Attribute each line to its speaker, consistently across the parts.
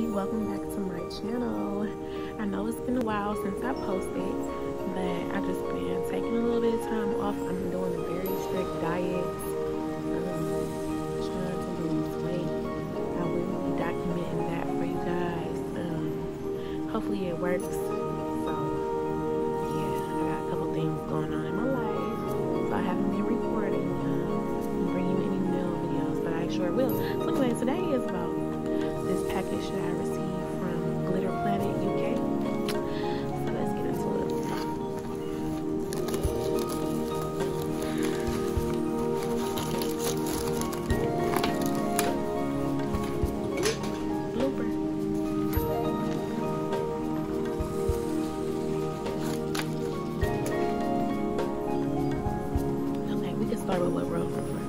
Speaker 1: welcome back to my channel. I know it's been a while since I posted, but I just been taking a little bit of time off. I'm doing a very strict diet, trying to lose weight. I will be documenting that for you guys. Hopefully it works. So yeah, I got a couple things going on in my life, so I haven't been recording, bringing you any meal videos, but I sure will. So anyway, today is about this package that I received from Glitter Planet UK. So let's get into it. Blooper. Okay, we can start with what we're looking for.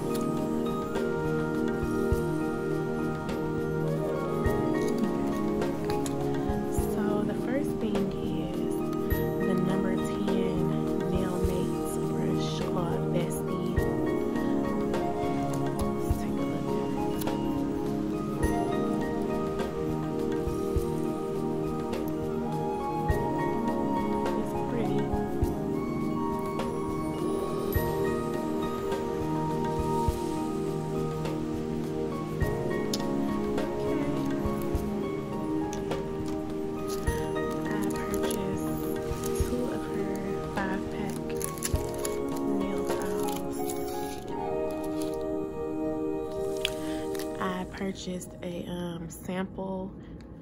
Speaker 1: Purchased a sample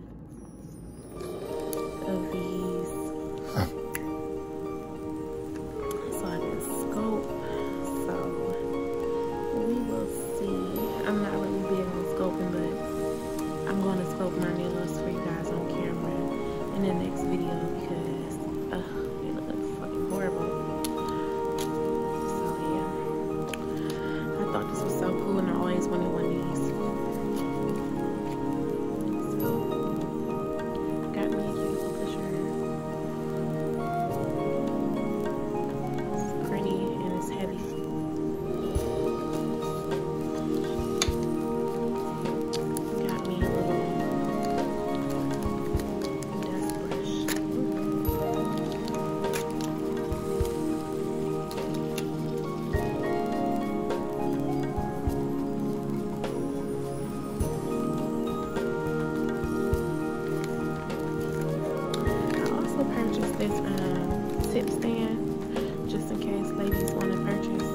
Speaker 1: of these so I can scope. So we will see. I'm not really big on scoping, but I'm going to scope my nails for you guys on camera in the next video because they look fucking horrible. So yeah, I thought this was so cool and I always wanted one of these. This tip stand, just in case ladies want to purchase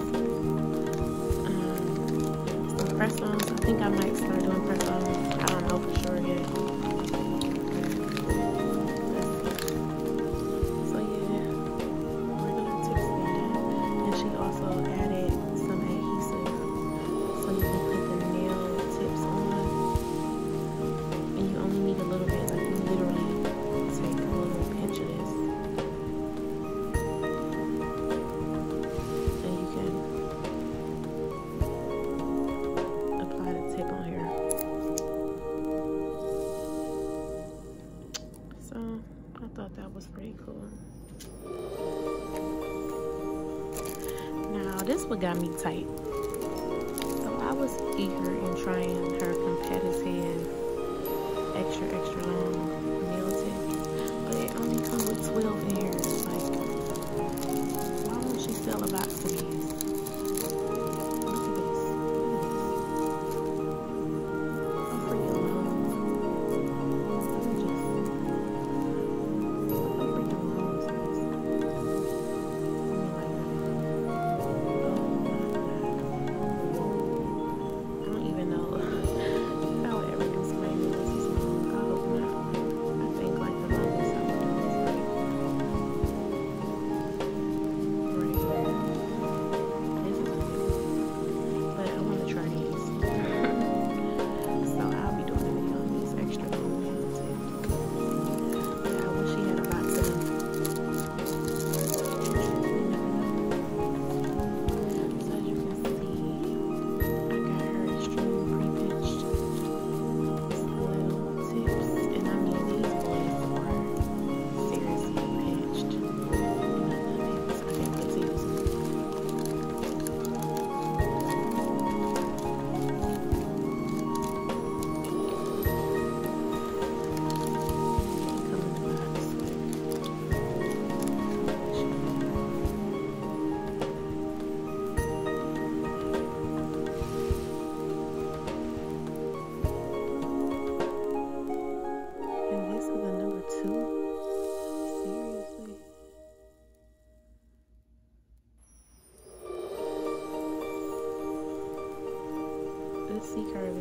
Speaker 1: some press-ons. I think I might start doing press-ons. I don't know for sure yet. So yeah, regular tip stand, and she also added some adhesive so you can put the nail tips on, and you only need a little bit. Like you literally take a little pinch of this. I thought that was pretty cool. Now this one got me tight. So I was eager in trying her competitive extra long nail tips, but it only comes with 12 in here. It's like, why won't she sell a box of these? Look at this. I'm freaking long.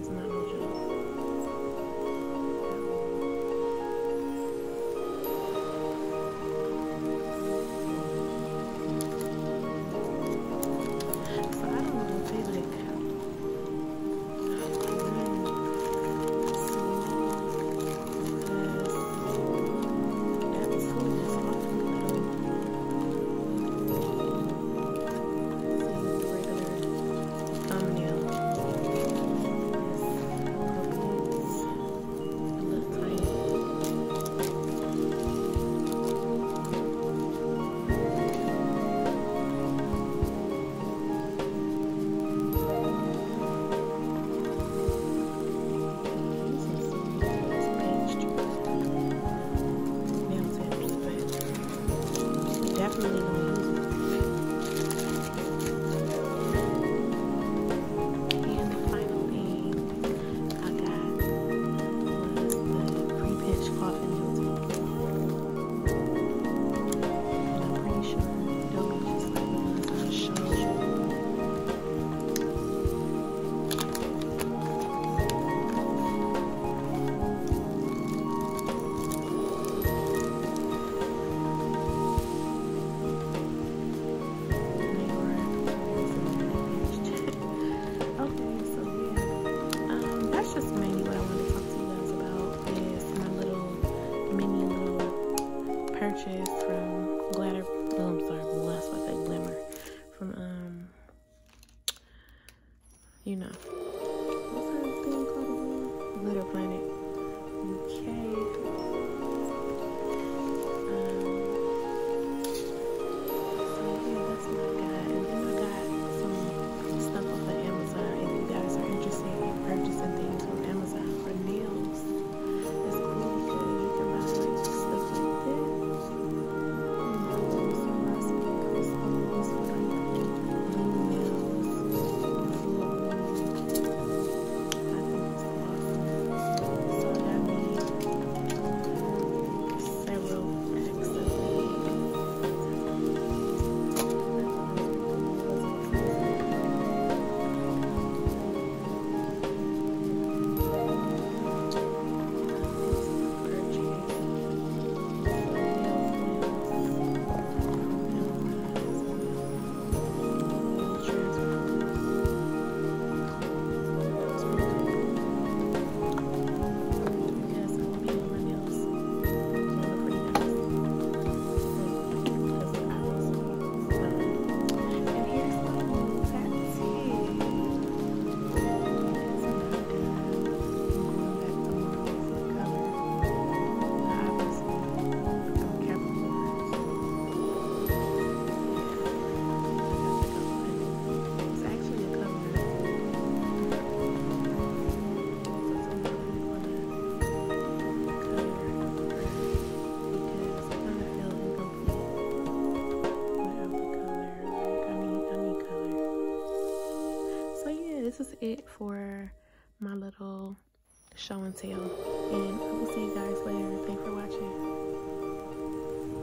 Speaker 1: is not no joke. So I don't know if they like definitely gonna use it. And the final thing I got was the pre-pinch coffin filter. And I'm pretty sure they'll be just like the ones I showed you. Just mainly what I wanted to talk to you guys about is my little purchase from Glimmer, from you know, what's her thing called? Glitter Planet UK. So yeah, that's what I got, and then I got some stuff off of Amazon. If you guys are interested in purchasing things from Amazon for nails, it's cool because you can buy like stuff like this. Some recipe crystals for like blue nails, full I think it's awesome. So I got me several packs of these. This is it for my little show and tell, and I will